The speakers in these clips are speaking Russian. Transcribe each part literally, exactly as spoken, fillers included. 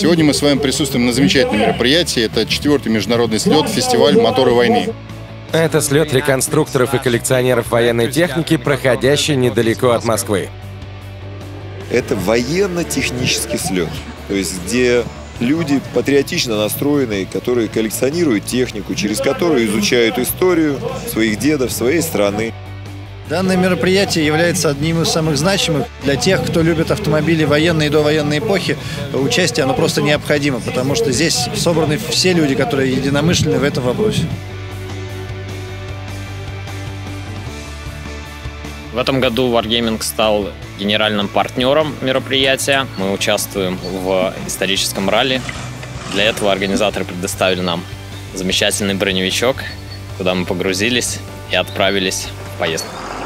Сегодня мы с вами присутствуем на замечательном мероприятии. Это четвертый международный слет, фестиваль «Моторы войны». Это слет реконструкторов и коллекционеров военной техники, проходящий недалеко от Москвы. Это военно-технический слет, то есть где люди патриотично настроенные, которые коллекционируют технику, через которую изучают историю своих дедов, своей страны. Данное мероприятие является одним из самых значимых для тех, кто любит автомобили военной и довоенной эпохи. Участие оно просто необходимо, потому что здесь собраны все люди, которые единомышленны в этом вопросе. В этом году Wargaming стал генеральным партнером мероприятия. Мы участвуем в историческом ралли. Для этого организаторы предоставили нам замечательный броневичок, куда мы погрузились и отправились в поездку.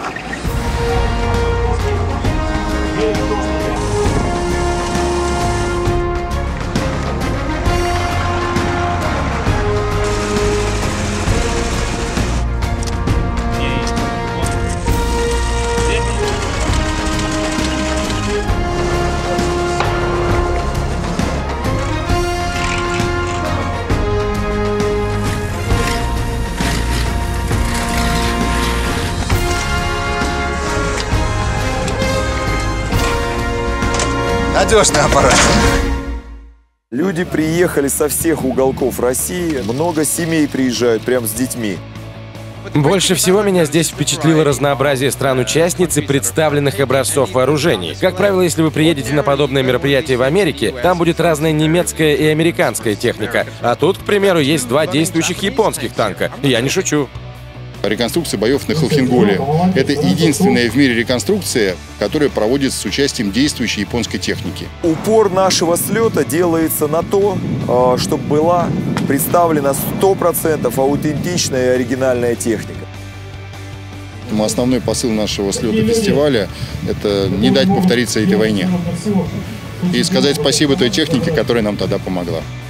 Надежный аппарат. Люди приехали со всех уголков России, много семей приезжают прям с детьми. Больше всего меня здесь впечатлило разнообразие стран-участниц и представленных образцов вооружений. Как правило, если вы приедете на подобное мероприятие в Америке, там будет разная немецкая и американская техника. А тут, к примеру, есть два действующих японских танка. И я не шучу. Реконструкция боев на Холхенголе. Это единственная в мире реконструкция, которая проводится с участием действующей японской техники. Упор нашего слета делается на то, чтобы была представлена сто процентов аутентичная и оригинальная техника. Основной посыл нашего слета фестиваля – это не дать повториться этой войне. И сказать спасибо той технике, которая нам тогда помогла.